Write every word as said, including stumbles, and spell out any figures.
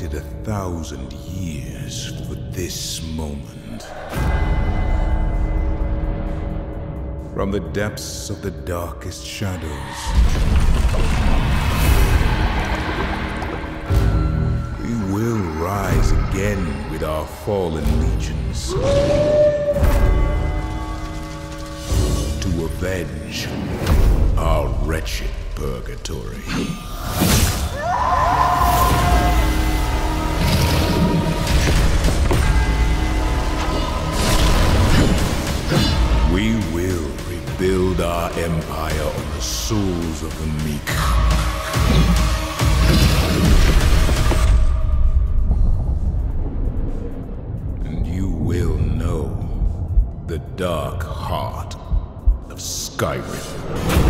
waited a thousand years for this moment. From the depths of the darkest shadows, we will rise again with our fallen legions to avenge our wretched purgatory. We will rebuild our empire on the souls of the meek. And you will know the dark heart of Skyrim.